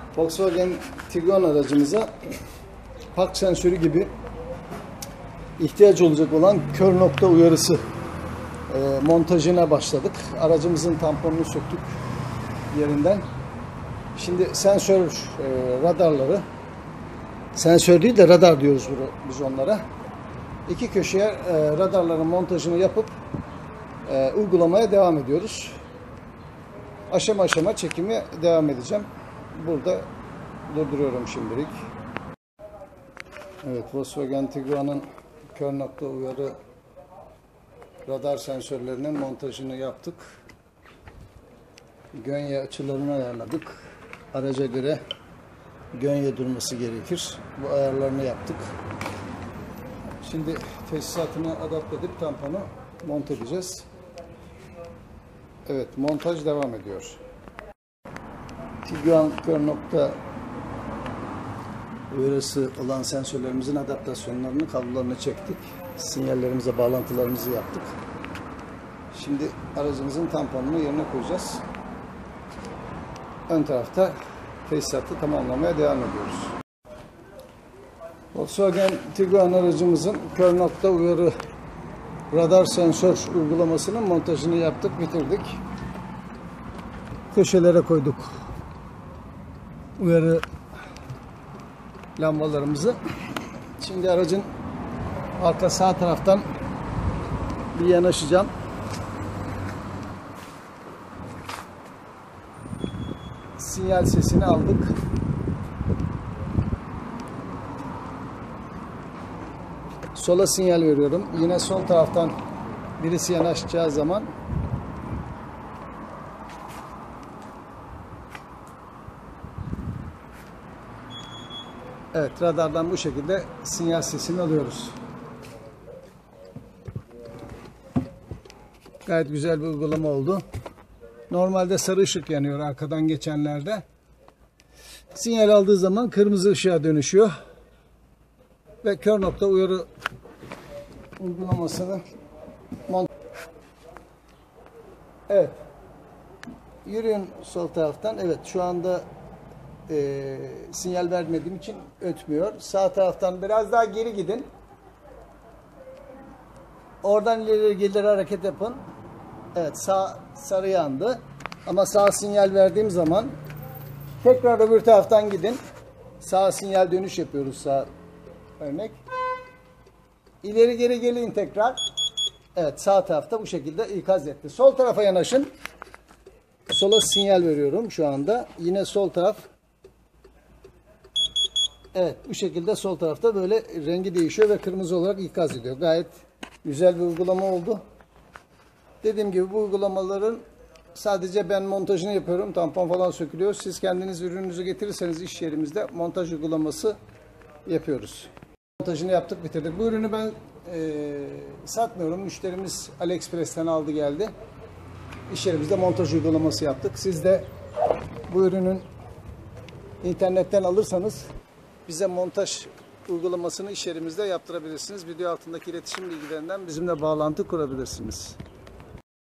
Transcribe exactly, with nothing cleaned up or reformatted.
Volkswagen Tiguan aracımıza park sensörü gibi ihtiyaç olacak olan kör nokta uyarısı e, montajına başladık. Aracımızın tamponunu söktük yerinden. Şimdi sensör e, radarları, sensör değil de radar diyoruz biz onlara. İki köşeye e, radarların montajını yapıp e, uygulamaya devam ediyoruz. Aşama aşama çekimi devam edeceğim. Burada durduruyorum şimdilik. Evet, Volkswagen Tiguan'ın kör nokta uyarı radar sensörlerinin montajını yaptık. Gönye açılarını ayarladık. Araca göre gönye durması gerekir. Bu ayarlarını yaptık. Şimdi tesisatını adapte edip tamponu monte edeceğiz. Evet, montaj devam ediyor. Tiguan kör nokta uyarısı olan sensörlerimizin adaptasyonlarını, kablolarını çektik. Sinyallerimize bağlantılarımızı yaptık. Şimdi aracımızın tamponunu yerine koyacağız. Ön tarafta tesisatı tamamlamaya devam ediyoruz. Volkswagen Tiguan aracımızın kör nokta uyarı radar sensör uygulamasının montajını yaptık, bitirdik. Köşelere koyduk uyarı lambalarımızı. Şimdi aracın arka sağ taraftan bir yanaşacağım. Sinyal sesini aldık. Sola sinyal veriyorum. Yine sol taraftan birisi yanaşacağı zaman evet, radardan bu şekilde sinyal sesini alıyoruz. Gayet güzel bir uygulama oldu. Normalde sarı ışık yanıyor arkadan geçenlerde. Sinyal aldığı zaman kırmızı ışığa dönüşüyor. Ve kör nokta uyarı uygulamasını mont. Evet. Yürüyün sol taraftan. Evet, şu anda e, sinyal vermediğim için ötmüyor. Sağ taraftan biraz daha geri gidin. Oradan ileri gelir hareket yapın. Evet, sağ sarı yandı. Ama sağ sinyal verdiğim zaman tekrar öbür taraftan gidin. Sağ sinyal dönüş yapıyoruz, sağ örnek. İleri geri gelin tekrar. Evet, sağ tarafta bu şekilde ikaz etti. Sol tarafa yanaşın. Sola sinyal veriyorum şu anda. Yine sol taraf. Evet, bu şekilde sol tarafta böyle rengi değişiyor ve kırmızı olarak ikaz ediyor. Gayet güzel bir uygulama oldu. Dediğim gibi bu uygulamaların sadece ben montajını yapıyorum. Tampon falan sökülüyor. Siz kendiniz ürününüzü getirirseniz iş yerimizde montaj uygulaması yapıyoruz. Montajını yaptık, bitirdik. Bu ürünü ben e, satmıyorum. Müşterimiz AliExpress'ten aldı geldi. İş yerimizde montaj uygulaması yaptık. Siz de bu ürünün internetten alırsanız bize montaj uygulamasını iş yerimizde yaptırabilirsiniz. Video altındaki iletişim bilgilerinden bizimle bağlantı kurabilirsiniz.